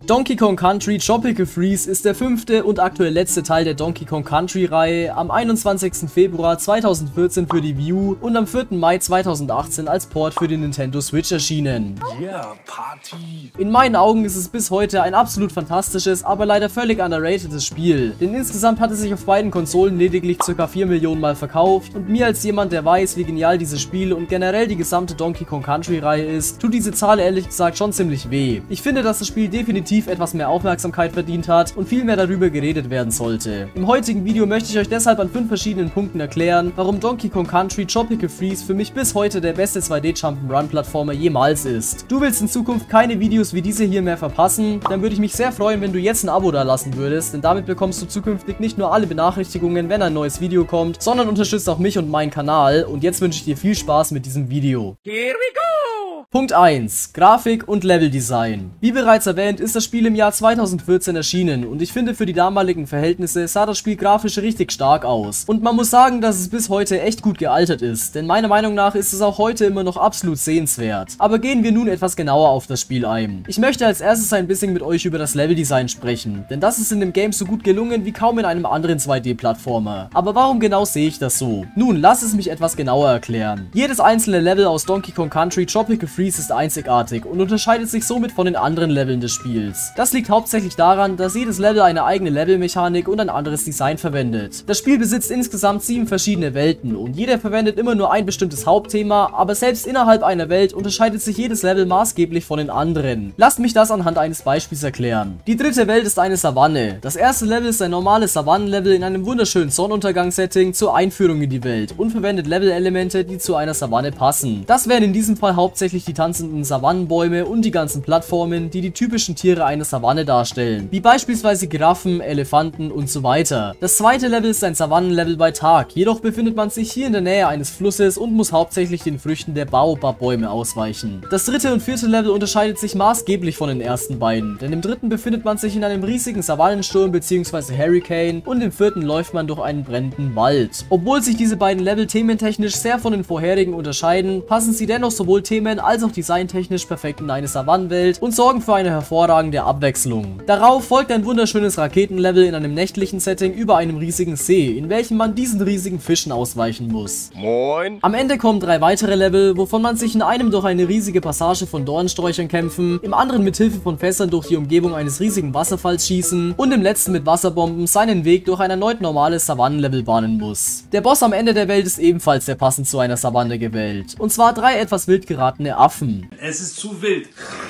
Donkey Kong Country Tropical Freeze ist der 5. und aktuell letzte Teil der Donkey Kong Country Reihe, am 21. Februar 2014 für die Wii U und am 4. Mai 2018 als Port für die Nintendo Switch erschienen. Yeah, Party! In meinen Augen ist es bis heute ein absolut fantastisches, aber leider völlig underratedes Spiel, denn insgesamt hat es sich auf beiden Konsolen lediglich ca. 4 Millionen Mal verkauft und mir als jemand, der weiß, wie genial dieses Spiel und generell die gesamte Donkey Kong Country Reihe ist, tut diese Zahl ehrlich gesagt schon ziemlich weh. Ich finde, dass das Spiel definitiv etwas mehr Aufmerksamkeit verdient hat und viel mehr darüber geredet werden sollte. Im heutigen Video möchte ich euch deshalb an 5 verschiedenen Punkten erklären, warum Donkey Kong Country Tropical Freeze für mich bis heute der beste 2D Jump'n'Run Plattformer jemals ist. Du willst in Zukunft keine Videos wie diese hier mehr verpassen, dann würde ich mich sehr freuen, wenn du jetzt ein Abo da lassen würdest, denn damit bekommst du zukünftig nicht nur alle Benachrichtigungen, wenn ein neues Video kommt, sondern unterstützt auch mich und meinen Kanal und jetzt wünsche ich dir viel Spaß mit diesem Video. Here we go! Punkt 1. Grafik und Leveldesign. Wie bereits erwähnt, ist das Spiel im Jahr 2014 erschienen und ich finde, für die damaligen Verhältnisse sah das Spiel grafisch richtig stark aus. Und man muss sagen, dass es bis heute echt gut gealtert ist, denn meiner Meinung nach ist es auch heute immer noch absolut sehenswert. Aber gehen wir nun etwas genauer auf das Spiel ein. Ich möchte als erstes ein bisschen mit euch über das Leveldesign sprechen, denn das ist in dem Game so gut gelungen wie kaum in einem anderen 2D-Plattformer. Aber warum genau sehe ich das so? Nun, lass es mich etwas genauer erklären. Jedes einzelne Level aus Donkey Kong Country Tropical Freeze ist einzigartig und unterscheidet sich somit von den anderen Leveln des Spiels. Das liegt hauptsächlich daran, dass jedes Level eine eigene Levelmechanik und ein anderes Design verwendet. Das Spiel besitzt insgesamt 7 verschiedene Welten und jeder verwendet immer nur ein bestimmtes Hauptthema, aber selbst innerhalb einer Welt unterscheidet sich jedes Level maßgeblich von den anderen. Lasst mich das anhand eines Beispiels erklären. Die dritte Welt ist eine Savanne. Das erste Level ist ein normales Savannenlevel in einem wunderschönen Sonnenuntergangssetting zur Einführung in die Welt und verwendet Levelelemente, die zu einer Savanne passen. Das wären in diesem Fall hauptsächlich die tanzenden Savannenbäume und die ganzen Plattformen, die die typischen Tiere einer Savanne darstellen, wie beispielsweise Giraffen, Elefanten und so weiter. Das zweite Level ist ein Savannenlevel bei Tag, jedoch befindet man sich hier in der Nähe eines Flusses und muss hauptsächlich den Früchten der Baobab-Bäume ausweichen. Das dritte und vierte Level unterscheidet sich maßgeblich von den ersten beiden, denn im dritten befindet man sich in einem riesigen Savannensturm bzw. Hurricane und im vierten läuft man durch einen brennenden Wald. Obwohl sich diese beiden Level thementechnisch sehr von den vorherigen unterscheiden, passen sie dennoch sowohl Themen als auch designtechnisch perfekt in eine Savannenwelt und sorgen für eine hervorragende Abwechslung. Darauf folgt ein wunderschönes Raketenlevel in einem nächtlichen Setting über einem riesigen See, in welchem man diesen riesigen Fischen ausweichen muss. Moin! Am Ende kommen 3 weitere Level, wovon man sich in einem durch eine riesige Passage von Dornsträuchern kämpfen, im anderen mit Hilfe von Fässern durch die Umgebung eines riesigen Wasserfalls schießen und im letzten mit Wasserbomben seinen Weg durch ein erneut normales Savannenlevel bahnen muss. Der Boss am Ende der Welt ist ebenfalls sehr passend zu einer Savanne gewählt, und zwar 3 etwas wild geratene Affen. Es ist zu wild.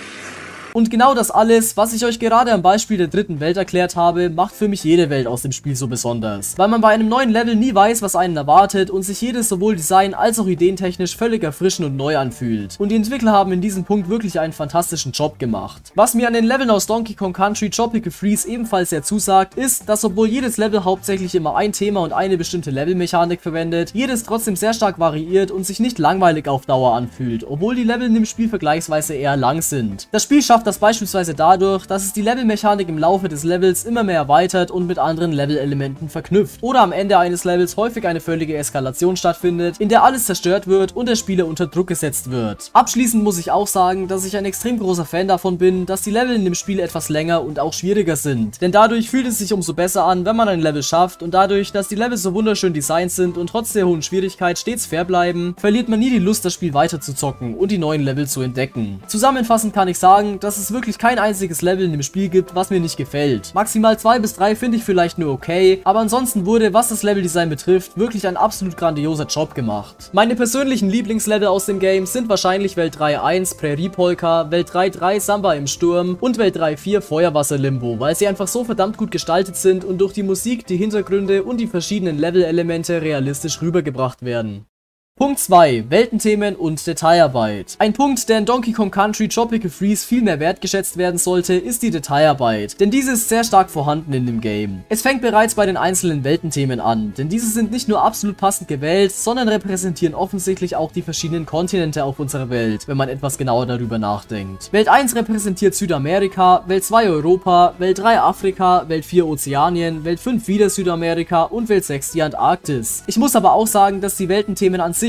Und genau das alles, was ich euch gerade am Beispiel der dritten Welt erklärt habe, macht für mich jede Welt aus dem Spiel so besonders. Weil man bei einem neuen Level nie weiß, was einen erwartet und sich jedes sowohl design- als auch ideentechnisch völlig erfrischend und neu anfühlt. Und die Entwickler haben in diesem Punkt wirklich einen fantastischen Job gemacht. Was mir an den Leveln aus Donkey Kong Country Tropical Freeze ebenfalls sehr zusagt, ist, dass obwohl jedes Level hauptsächlich immer ein Thema und eine bestimmte Levelmechanik verwendet, jedes trotzdem sehr stark variiert und sich nicht langweilig auf Dauer anfühlt, obwohl die Level in dem Spiel vergleichsweise eher lang sind. Das Spiel schafft das beispielsweise dadurch, dass es die Levelmechanik im Laufe des Levels immer mehr erweitert und mit anderen Levelelementen verknüpft oder am Ende eines Levels häufig eine völlige Eskalation stattfindet, in der alles zerstört wird und der Spieler unter Druck gesetzt wird. Abschließend muss ich auch sagen, dass ich ein extrem großer Fan davon bin, dass die Level in dem Spiel etwas länger und auch schwieriger sind, denn dadurch fühlt es sich umso besser an, wenn man ein Level schafft, und dadurch, dass die Level so wunderschön designt sind und trotz der hohen Schwierigkeit stets fair bleiben, verliert man nie die Lust, das Spiel weiter zu zocken und die neuen Level zu entdecken. Zusammenfassend kann ich sagen, dass es wirklich kein einziges Level in dem Spiel gibt, was mir nicht gefällt. Maximal 2 bis 3 finde ich vielleicht nur okay, aber ansonsten wurde, was das Leveldesign betrifft, wirklich ein absolut grandioser Job gemacht. Meine persönlichen Lieblingslevel aus dem Game sind wahrscheinlich Welt 3.1 Prärie Polka, Welt 3.3 Samba im Sturm und Welt 3.4 Feuerwasser Limbo, weil sie einfach so verdammt gut gestaltet sind und durch die Musik, die Hintergründe und die verschiedenen Levelelemente realistisch rübergebracht werden. Punkt 2. Weltenthemen und Detailarbeit. Ein Punkt, der in Donkey Kong Country Tropical Freeze viel mehr wertgeschätzt werden sollte, ist die Detailarbeit, denn diese ist sehr stark vorhanden in dem Game. Es fängt bereits bei den einzelnen Weltenthemen an, denn diese sind nicht nur absolut passend gewählt, sondern repräsentieren offensichtlich auch die verschiedenen Kontinente auf unserer Welt, wenn man etwas genauer darüber nachdenkt. Welt 1 repräsentiert Südamerika, Welt 2 Europa, Welt 3 Afrika, Welt 4 Ozeanien, Welt 5 wieder Südamerika und Welt 6 die Antarktis. Ich muss aber auch sagen, dass die Weltenthemen an sich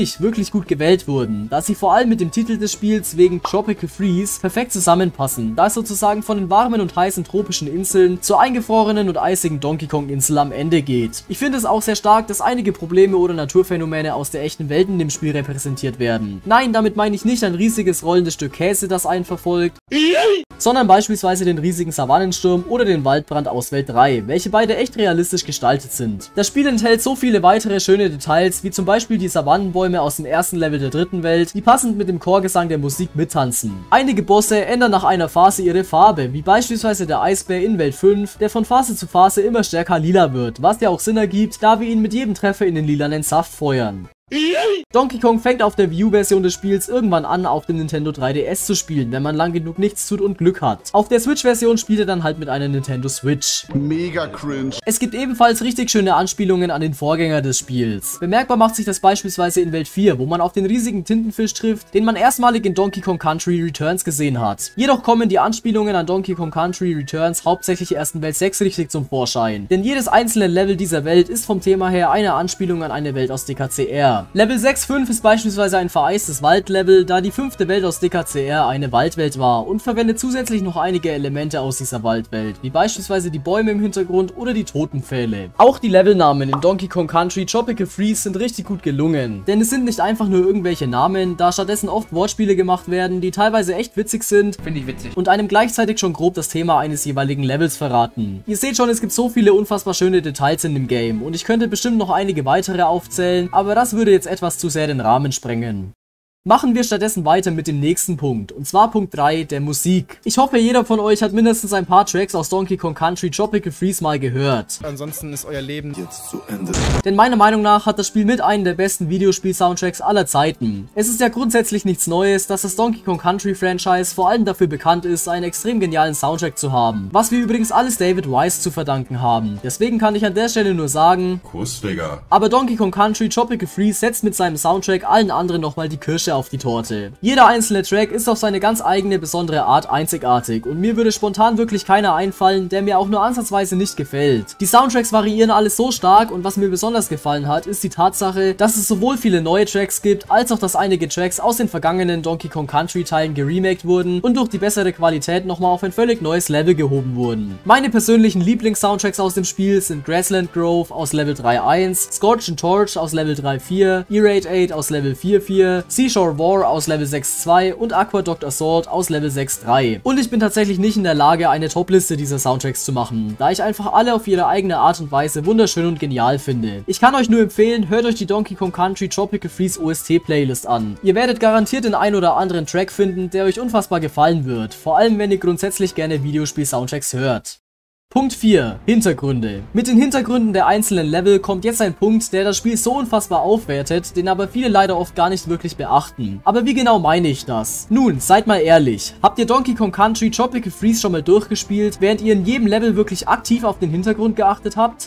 sich wirklich gut gewählt wurden, da sie vor allem mit dem Titel des Spiels wegen Tropical Freeze perfekt zusammenpassen, da es sozusagen von den warmen und heißen tropischen Inseln zur eingefrorenen und eisigen Donkey Kong Insel am Ende geht. Ich finde es auch sehr stark, dass einige Probleme oder Naturphänomene aus der echten Welt in dem Spiel repräsentiert werden. Nein, damit meine ich nicht ein riesiges rollendes Stück Käse, das einen verfolgt, sondern beispielsweise den riesigen Savannensturm oder den Waldbrand aus Welt 3, welche beide echt realistisch gestaltet sind. Das Spiel enthält so viele weitere schöne Details, wie zum Beispiel die Savannenbäume aus dem ersten Level der dritten Welt, die passend mit dem Chorgesang der Musik mittanzen. Einige Bosse ändern nach einer Phase ihre Farbe, wie beispielsweise der Eisbär in Welt 5, der von Phase zu Phase immer stärker lila wird, was ja auch Sinn ergibt, da wir ihn mit jedem Treffer in den lilanen Saft feuern. Donkey Kong fängt auf der Wii U-Version des Spiels irgendwann an, auf dem Nintendo 3DS zu spielen, wenn man lang genug nichts tut und Glück hat. Auf der Switch-Version spielt er dann halt mit einer Nintendo Switch. Mega cringe. Es gibt ebenfalls richtig schöne Anspielungen an den Vorgänger des Spiels. Bemerkbar macht sich das beispielsweise in Welt 4, wo man auf den riesigen Tintenfisch trifft, den man erstmalig in Donkey Kong Country Returns gesehen hat. Jedoch kommen die Anspielungen an Donkey Kong Country Returns hauptsächlich erst in Welt 6 richtig zum Vorschein. Denn jedes einzelne Level dieser Welt ist vom Thema her eine Anspielung an eine Welt aus DKCR. Level 6.5 ist beispielsweise ein vereistes Waldlevel, da die 5. Welt aus DKCR eine Waldwelt war und verwendet zusätzlich noch einige Elemente aus dieser Waldwelt, wie beispielsweise die Bäume im Hintergrund oder die Totenpfähle. Auch die Levelnamen in Donkey Kong Country Tropical Freeze sind richtig gut gelungen, denn es sind nicht einfach nur irgendwelche Namen, da stattdessen oft Wortspiele gemacht werden, die teilweise echt witzig sind, Finde ich witzig. und einem gleichzeitig schon grob das Thema eines jeweiligen Levels verraten. Ihr seht schon, es gibt so viele unfassbar schöne Details in dem Game und ich könnte bestimmt noch einige weitere aufzählen, aber das würde jetzt etwas zu sehr den Rahmen sprengen. Machen wir stattdessen weiter mit dem nächsten Punkt, und zwar Punkt 3, der Musik. Ich hoffe, jeder von euch hat mindestens ein paar Tracks aus Donkey Kong Country Tropical Freeze mal gehört. Ansonsten ist euer Leben Jetzt zu Ende. Denn meiner Meinung nach hat das Spiel mit einem der besten Videospiel-Soundtracks aller Zeiten. Es ist ja grundsätzlich nichts Neues, dass das Donkey Kong Country Franchise vor allem dafür bekannt ist, einen extrem genialen Soundtrack zu haben. Was wir übrigens alles David Wise zu verdanken haben. Deswegen kann ich an der Stelle nur sagen, Kuss, Digga. aber Donkey Kong Country Tropical Freeze setzt mit seinem Soundtrack allen anderen nochmal die Kirsche auf die Torte. Jeder einzelne Track ist auf seine ganz eigene besondere Art einzigartig und mir würde spontan wirklich keiner einfallen, der mir auch nur ansatzweise nicht gefällt. Die Soundtracks variieren alles so stark und was mir besonders gefallen hat, ist die Tatsache, dass es sowohl viele neue Tracks gibt, als auch dass einige Tracks aus den vergangenen Donkey Kong Country Teilen geremaked wurden und durch die bessere Qualität nochmal auf ein völlig neues Level gehoben wurden. Meine persönlichen Lieblings-Soundtracks aus dem Spiel sind Grassland Grove aus Level 3.1, Scorched Torch aus Level 3.4, E-Raid 8 aus Level 4.4, Seashore War aus Level 6.2 und Aqueduct Assault aus Level 6.3. Und ich bin tatsächlich nicht in der Lage, eine Top-Liste dieser Soundtracks zu machen, da ich einfach alle auf ihre eigene Art und Weise wunderschön und genial finde. Ich kann euch nur empfehlen, hört euch die Donkey Kong Country Tropical Freeze OST-Playlist an. Ihr werdet garantiert den ein oder anderen Track finden, der euch unfassbar gefallen wird, vor allem wenn ihr grundsätzlich gerne Videospiel-Soundtracks hört. Punkt 4. Hintergründe. Mit den Hintergründen der einzelnen Level kommt jetzt ein Punkt, der das Spiel so unfassbar aufwertet, den aber viele leider oft gar nicht wirklich beachten. Aber wie genau meine ich das? Nun, seid mal ehrlich. Habt ihr Donkey Kong Country Tropical Freeze schon mal durchgespielt, während ihr in jedem Level wirklich aktiv auf den Hintergrund geachtet habt?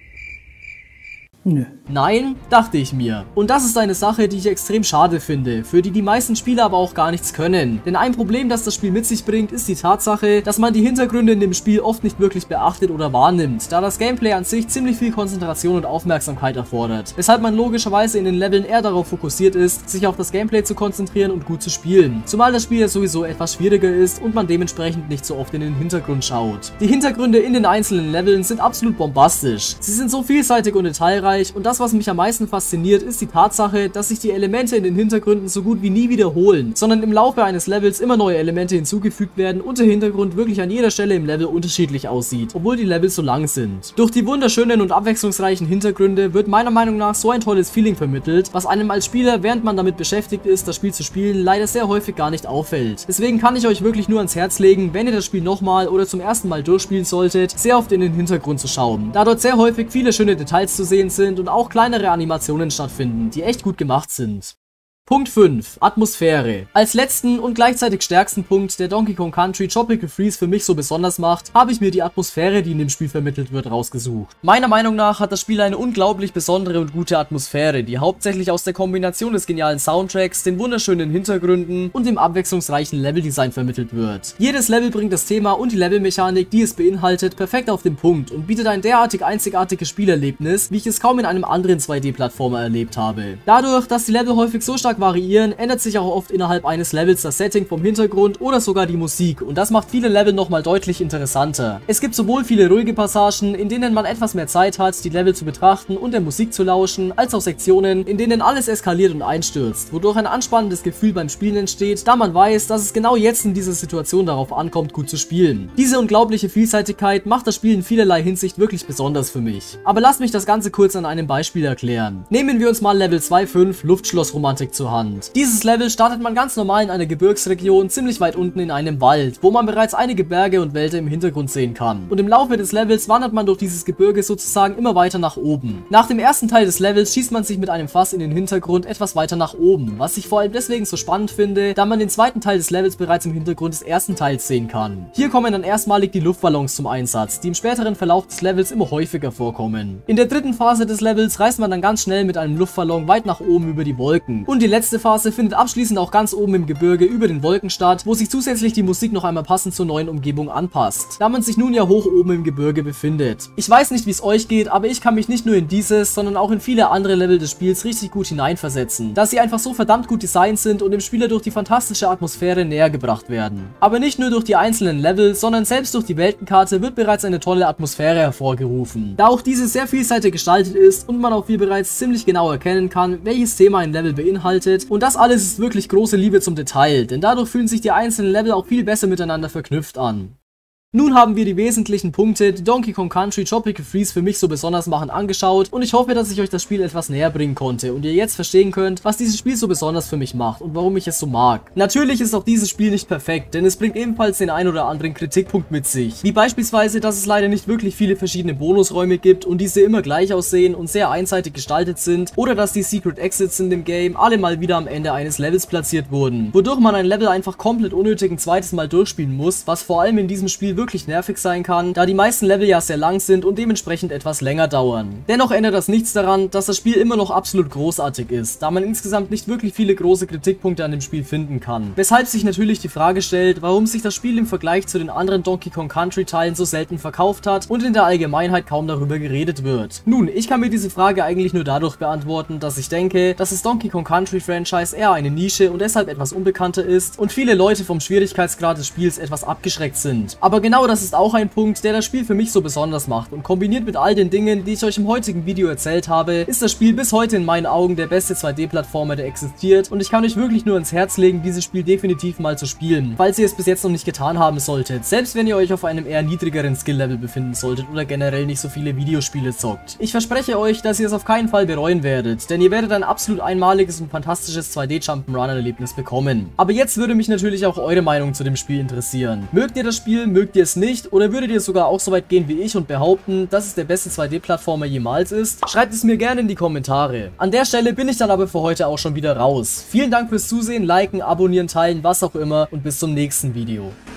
Nö. Nein, dachte ich mir. Und das ist eine Sache, die ich extrem schade finde, für die meisten Spieler aber auch gar nichts können. Denn ein Problem, das das Spiel mit sich bringt, ist die Tatsache, dass man die Hintergründe in dem Spiel oft nicht wirklich beachtet oder wahrnimmt, da das Gameplay an sich ziemlich viel Konzentration und Aufmerksamkeit erfordert. Weshalb man logischerweise in den Leveln eher darauf fokussiert ist, sich auf das Gameplay zu konzentrieren und gut zu spielen. Zumal das Spiel ja sowieso etwas schwieriger ist und man dementsprechend nicht so oft in den Hintergrund schaut. Die Hintergründe in den einzelnen Leveln sind absolut bombastisch. Sie sind so vielseitig und detailreich, und das, was mich am meisten fasziniert, ist die Tatsache, dass sich die Elemente in den Hintergründen so gut wie nie wiederholen, sondern im Laufe eines Levels immer neue Elemente hinzugefügt werden und der Hintergrund wirklich an jeder Stelle im Level unterschiedlich aussieht, obwohl die Level so lang sind. Durch die wunderschönen und abwechslungsreichen Hintergründe wird meiner Meinung nach so ein tolles Feeling vermittelt, was einem als Spieler, während man damit beschäftigt ist, das Spiel zu spielen, leider sehr häufig gar nicht auffällt. Deswegen kann ich euch wirklich nur ans Herz legen, wenn ihr das Spiel nochmal oder zum ersten Mal durchspielen solltet, sehr oft in den Hintergrund zu schauen, da dort sehr häufig viele schöne Details zu sehen sind und auch kleinere Animationen stattfinden, die echt gut gemacht sind. Punkt 5. Atmosphäre. Als letzten und gleichzeitig stärksten Punkt, der Donkey Kong Country Tropical Freeze für mich so besonders macht, habe ich mir die Atmosphäre, die in dem Spiel vermittelt wird, rausgesucht. Meiner Meinung nach hat das Spiel eine unglaublich besondere und gute Atmosphäre, die hauptsächlich aus der Kombination des genialen Soundtracks, den wunderschönen Hintergründen und dem abwechslungsreichen Leveldesign vermittelt wird. Jedes Level bringt das Thema und die Levelmechanik, die es beinhaltet, perfekt auf den Punkt und bietet ein derartig einzigartiges Spielerlebnis, wie ich es kaum in einem anderen 2D-Plattformer erlebt habe. Dadurch, dass die Level häufig so stark variieren, ändert sich auch oft innerhalb eines Levels das Setting vom Hintergrund oder sogar die Musik und das macht viele Level nochmal deutlich interessanter. Es gibt sowohl viele ruhige Passagen, in denen man etwas mehr Zeit hat, die Level zu betrachten und der Musik zu lauschen, als auch Sektionen, in denen alles eskaliert und einstürzt, wodurch ein anspannendes Gefühl beim Spielen entsteht, da man weiß, dass es genau jetzt in dieser Situation darauf ankommt, gut zu spielen. Diese unglaubliche Vielseitigkeit macht das Spiel in vielerlei Hinsicht wirklich besonders für mich. Aber lasst mich das Ganze kurz an einem Beispiel erklären. Nehmen wir uns mal Level 2.5 Luftschlossromantik zur Hand. Dieses Level startet man ganz normal in einer Gebirgsregion, ziemlich weit unten in einem Wald, wo man bereits einige Berge und Wälder im Hintergrund sehen kann. Und im Laufe des Levels wandert man durch dieses Gebirge sozusagen immer weiter nach oben. Nach dem ersten Teil des Levels schießt man sich mit einem Fass in den Hintergrund etwas weiter nach oben, was ich vor allem deswegen so spannend finde, da man den zweiten Teil des Levels bereits im Hintergrund des ersten Teils sehen kann. Hier kommen dann erstmalig die Luftballons zum Einsatz, die im späteren Verlauf des Levels immer häufiger vorkommen. In der dritten Phase des Levels reist man dann ganz schnell mit einem Luftballon weit nach oben über die Wolken. Und die letzte Phase findet abschließend auch ganz oben im Gebirge über den Wolken statt, wo sich zusätzlich die Musik noch einmal passend zur neuen Umgebung anpasst, da man sich nun ja hoch oben im Gebirge befindet. Ich weiß nicht, wie es euch geht, aber ich kann mich nicht nur in dieses, sondern auch in viele andere Level des Spiels richtig gut hineinversetzen, da sie einfach so verdammt gut designt sind und dem Spieler durch die fantastische Atmosphäre näher gebracht werden. Aber nicht nur durch die einzelnen Level, sondern selbst durch die Weltenkarte wird bereits eine tolle Atmosphäre hervorgerufen, da auch diese sehr vielseitig gestaltet ist und man auch hier bereits ziemlich genau erkennen kann, welches Thema ein Level beinhaltet, und das alles ist wirklich große Liebe zum Detail, denn dadurch fühlen sich die einzelnen Level auch viel besser miteinander verknüpft an. Nun haben wir die wesentlichen Punkte, die Donkey Kong Country Tropical Freeze für mich so besonders machen, angeschaut und ich hoffe, dass ich euch das Spiel etwas näher bringen konnte und ihr jetzt verstehen könnt, was dieses Spiel so besonders für mich macht und warum ich es so mag. Natürlich ist auch dieses Spiel nicht perfekt, denn es bringt ebenfalls den ein oder anderen Kritikpunkt mit sich, wie beispielsweise, dass es leider nicht wirklich viele verschiedene Bonusräume gibt und diese immer gleich aussehen und sehr einseitig gestaltet sind, oder dass die Secret Exits in dem Game alle mal wieder am Ende eines Levels platziert wurden, wodurch man ein Level einfach komplett unnötig ein zweites Mal durchspielen muss, was vor allem in diesem Spiel wirklich nervig sein kann, da die meisten Level ja sehr lang sind und dementsprechend etwas länger dauern. Dennoch ändert das nichts daran, dass das Spiel immer noch absolut großartig ist, da man insgesamt nicht wirklich viele große Kritikpunkte an dem Spiel finden kann. Weshalb sich natürlich die Frage stellt, warum sich das Spiel im Vergleich zu den anderen Donkey Kong Country Teilen so selten verkauft hat und in der Allgemeinheit kaum darüber geredet wird. Nun, ich kann mir diese Frage eigentlich nur dadurch beantworten, dass ich denke, dass das Donkey Kong Country Franchise eher eine Nische und deshalb etwas unbekannter ist und viele Leute vom Schwierigkeitsgrad des Spiels etwas abgeschreckt sind. Aber genau das ist auch ein Punkt, der das Spiel für mich so besonders macht, und kombiniert mit all den Dingen, die ich euch im heutigen Video erzählt habe, ist das Spiel bis heute in meinen Augen der beste 2D-Plattformer, der existiert, und ich kann euch wirklich nur ins Herz legen, dieses Spiel definitiv mal zu spielen, falls ihr es bis jetzt noch nicht getan haben solltet, selbst wenn ihr euch auf einem eher niedrigeren Skill-Level befinden solltet oder generell nicht so viele Videospiele zockt. Ich verspreche euch, dass ihr es auf keinen Fall bereuen werdet, denn ihr werdet ein absolut einmaliges und fantastisches 2D-Jump'n'Run-Erlebnis bekommen. Aber jetzt würde mich natürlich auch eure Meinung zu dem Spiel interessieren. Mögt ihr das Spiel, mögt ihr es nicht, oder würdet ihr sogar auch so weit gehen wie ich und behaupten, dass es der beste 2D-Plattformer jemals ist? Schreibt es mir gerne in die Kommentare. An der Stelle bin ich dann aber für heute auch schon wieder raus. Vielen Dank fürs Zusehen, liken, abonnieren, teilen, was auch immer, und bis zum nächsten Video.